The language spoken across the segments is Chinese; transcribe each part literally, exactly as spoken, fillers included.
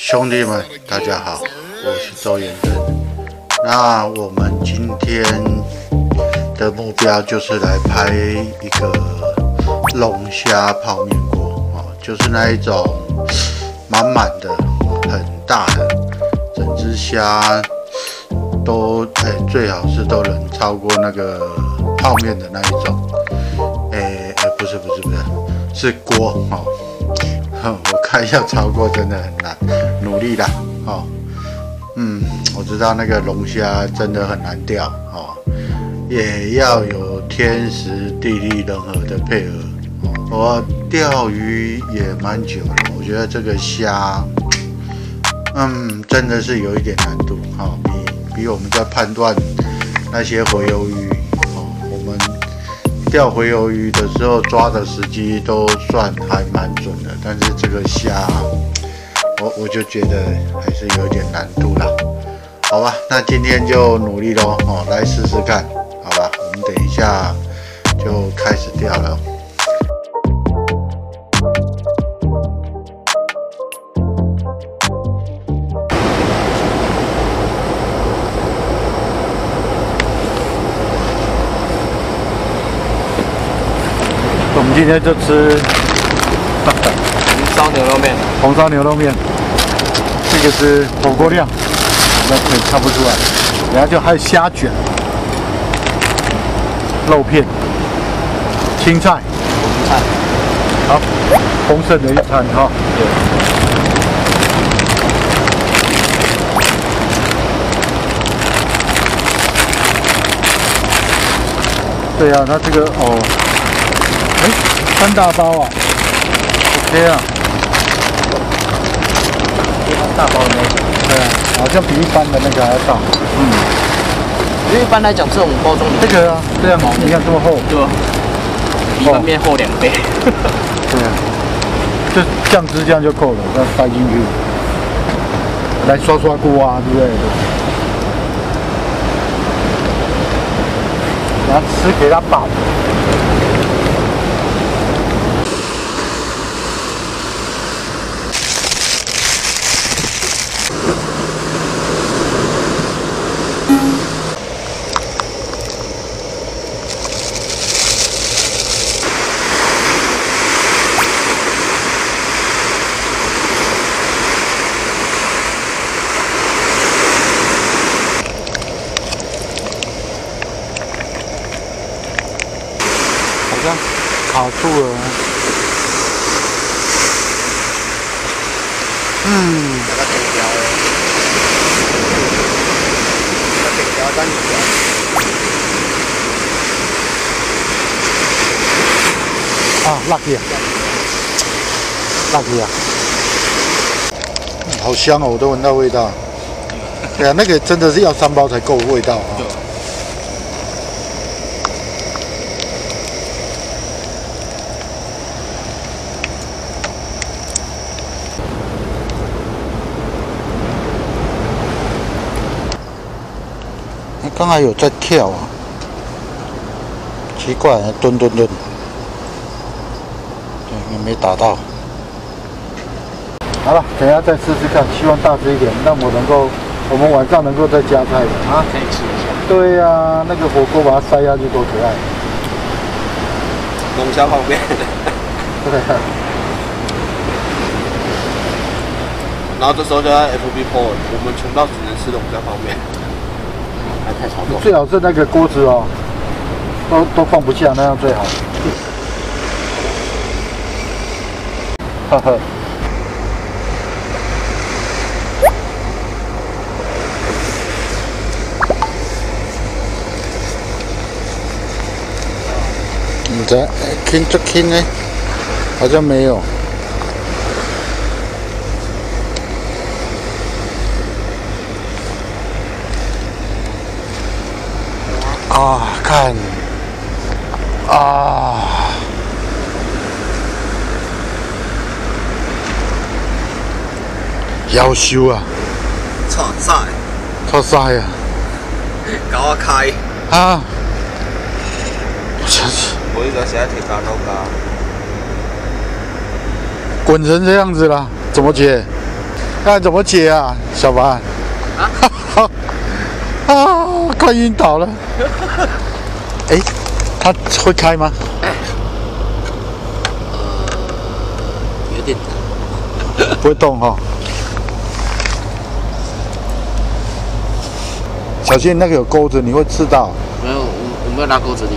兄弟们，大家好，我是周延仁。那我们今天的目标就是来拍一个龙虾泡面锅哦，就是那一种满满的、很大的，整只虾都哎、欸，最好是都能超过那个泡面的那一种。哎、欸、哎、欸，不是不是不是，是锅哦。我看要超过真的很难，努力啦哦。嗯，我知道那个龙虾真的很难钓哦，也要有天时地利人和的配合。哦、我钓鱼也蛮久了，我觉得这个虾，嗯，真的是有一点难度。哦，比比我们在判断那些洄游鱼，哦，我们钓洄游鱼的时候抓的时机都算还蛮准的，但是这个虾，我我就觉得还是有点难度啦。好吧，那今天就努力咯，哦，来试试看，好吧，我们等一下就开始钓了。我们今天就吃红烧牛肉面， 红烧牛肉面，这个是火锅料，那可以看不出来。然后就还有虾卷、肉片、青菜， 红菜， 好，丰盛的一餐哈。对。对啊，它这个哦。哎，三大包啊 ，OK 啊， 大包的那种， 对啊，好像比一般的那个还要大。嗯， 因为一般来讲，这种包装这个啊，这样你看这么厚， 对吧？比一般面厚两倍。 对啊，就酱汁这样就够了，再塞进去，来刷刷锅啊之类的。然后吃给它饱。好像卡住了。嗯。 那个顶条的，那顶条单条。 啊，辣鸡啊！辣鸡啊！嗯，好香哦，我都闻到味道。对啊，那个真的是要三包才够味道啊。刚才有在跳啊，奇怪，蹲蹲蹲，对，没打到。好了，等一下再试试看，希望大只一点，让我能够，我们晚上能够再加菜啊，可以吃一下。 对呀、啊，那个火锅把它塞下去多可爱。 龙虾泡面。 对啊。 然后这时候就在 F B po， 我们穷到只能吃龙虾泡面。太超过， 最好是那个锅子哦，都都放不下，那样最好。呵呵。唔知轻就轻呢，好像没有。啊，看，啊，夭壽啊！ 錯晒， 錯晒啊！ 搞我開啊！我真是， 我一個現在鐵架都加， 滚成这样子了，怎么解？ 看怎么解啊，小白？啊？啊！快晕倒了。哎、欸，它会开吗？ 呃，有点难。 不会动哈、哦。小心那个有钩子，你会刺到。 没有，我我没有拉钩子的。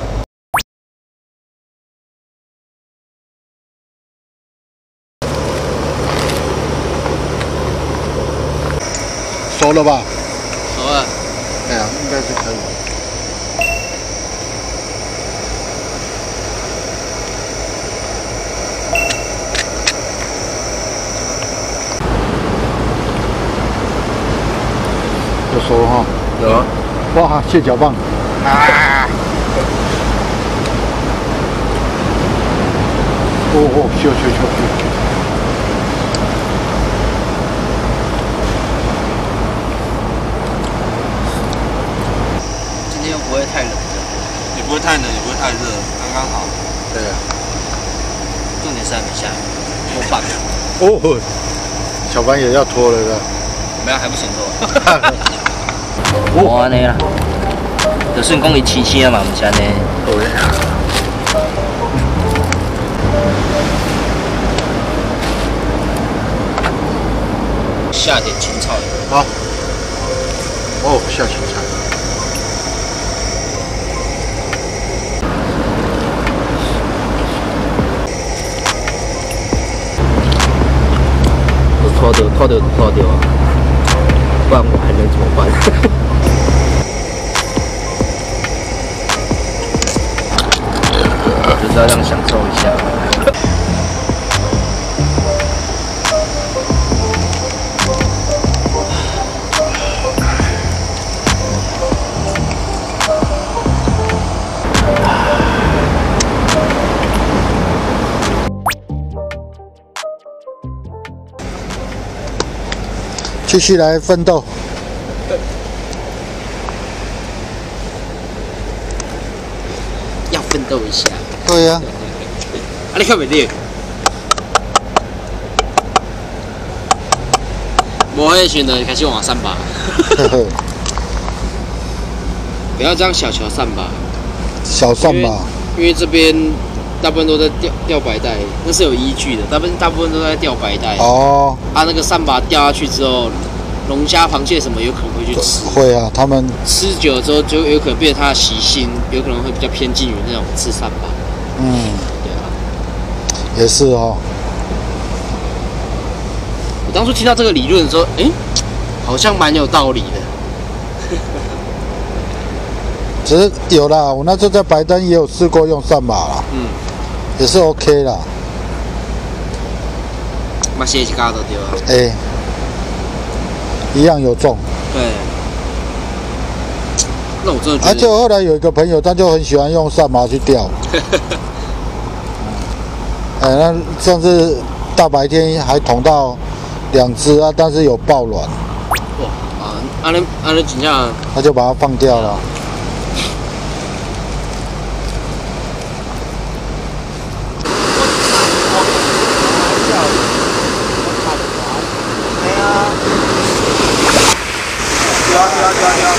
熟了吧？ 熟了。 对啊，应该是可以。有熟哈？ 有啊。 哇，蟹脚棒！啊！哦哦，咻咻咻咻！ 今天又不会太冷，也不会太冷，也不会太热，刚刚好。对啊。重点是还没下雨，拖半。 哦，小班也要拖了是吧？ 没有，还不行拖。无安尼啦，就算讲伊青青啊嘛，毋是安尼。对啊。下点青菜。 好。哦，下青菜。 拖掉，拖掉就拖掉啊！不然我还能怎么办？就是要这样享受一下。 继续来奋斗。 要奋斗一下。 对呀、啊。 啊，你看没得？无迄时阵开始往三把。不要这样小瞧三把。 小三把。 因为这边大部分都在钓钓白带，那是有依据的。大部分大部分都在钓白带。哦。啊，那个三把掉下去之后，龙虾、螃蟹什么有可能会去吃。 会啊，他们吃久了之后，就有可能变成它的习性，有可能会比较偏近于那种吃三把。嗯，对啊。 也是哦。 我当初听到这个理论的时候，哎、欸，好像蛮有道理的。 只是有啦，我那时候在白灯也有试过用三把啦，嗯，也是 OK 啦。 嘛，蟹一家都对啊。 哎、欸，一样有中。 对。那我真的觉得。 而且后来有一个朋友，他就很喜欢用三把去钓。哎、欸，那上次大白天还捅到两只啊，但是有爆卵。 哇啊！安尼安尼真正。 他就把它放掉了。 对啊对啊对啊对啊！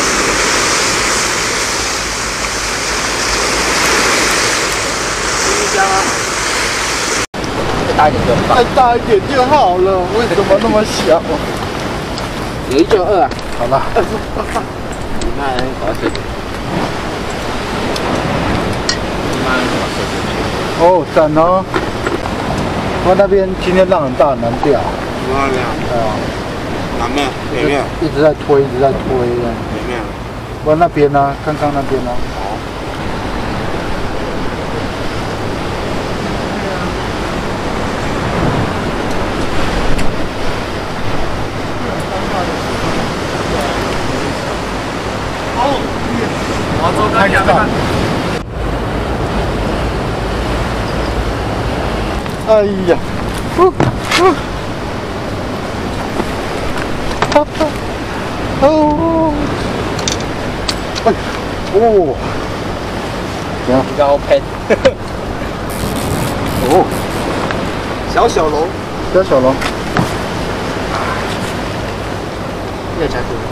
冰箱啊，再大一点就好。 再大一点就好了，为什么那么小？ 有一就二啊。 好了。 你妈人搞水。你妈人搞水。 哦，赞哦！我那边今天浪很大，很难钓。 哪里啊？ 对啊。 哪面？哪面？ 一直在推，一直在推这样。 哪面？ 我那边呢、啊，刚刚那边呢、啊。好。 哦，我走开两看。 哎呀！呼呼哈哈！哦！哎！哦！怎样？ 高喷。 哦！ 小小龙， 小小龙。 要加注。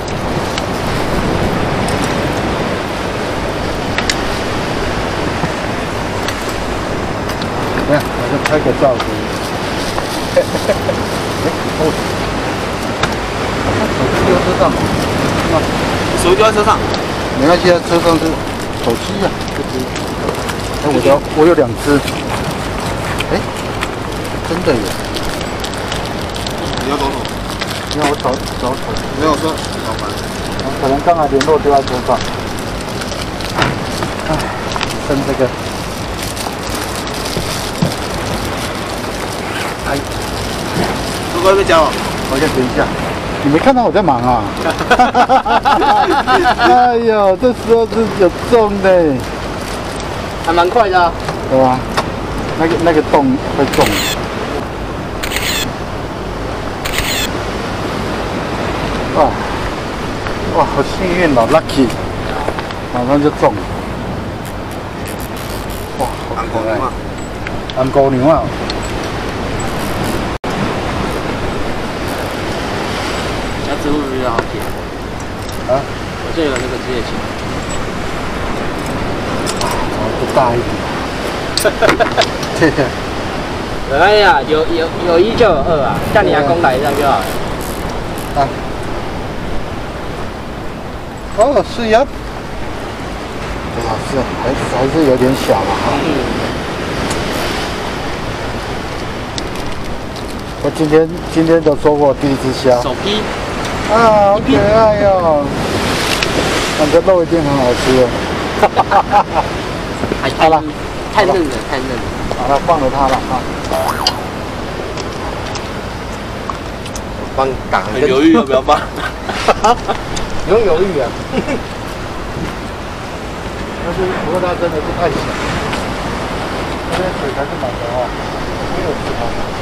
这样，我就拍个照给你。哎，哦，手机丢车上，是吗？ 手机丢在车上。 没关系啊，车上是手机啊，这只。哎，我有我有两只。哎，真的有。 你要走手？ 你看我找找手机。 没有说老板。 可能刚才联络丢在车上。哎，剩这个。哎， 如果被夹了， 我先等一下。你没看到我在忙啊？哎呦，这时候是有中的， 还蛮快的啊。 对吧？那个那个洞会中。哇哇，好幸运哦 ，lucky， 马上就中了。哇，好可爱！红姑娘啊！ 夹植物比较好舔。 啊？ 我这有那个职业钳。 哦，不大一点。这个。 没关系啊，有有有一就有二啊，叫你阿公来这样就好了。 啊。哦，是呀。啊，是，还是还是有点小了哈。嗯。我今天今天都收过第一只虾。 手批。 啊，好可爱哟！感觉肉一定很好吃。哈哈哈哈哈。 好了，太嫩了，太嫩了。 好了，放了它了啊。 我帮你打。 很犹豫要不要放？ 你很犹豫啊。但是不过它真的是太小，那边水才是满的哦，没有吃它。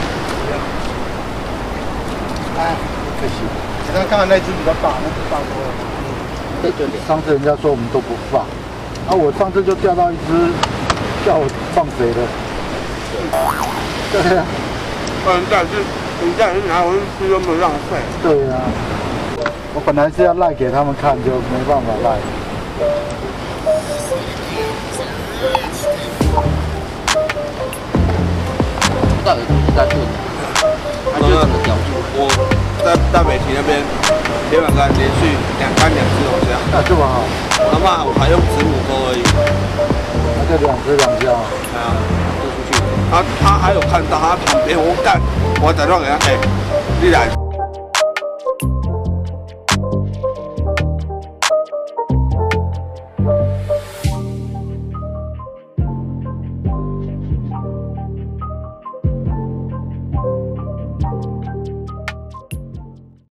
哎，可惜。其他刚才那只比较大，那只大多了。 对对对。 上次人家说我们都不放，啊，我上次就钓到一只，叫我放水的。对呀。 不然但是你这样去拿回去吃又没有浪费。 对呀。我本来是要赖给他们看，就没办法赖。 到底是在做什么？它就整个雕住。 我在大北堤那边，铁板竿连续两竿两只龙虾。 啊，这么好。 他妈，我还用子母钩而已。 那就两只两虾。 啊，丢出去。他他还有看到他旁边，我干，我打电话给他，哎，你来。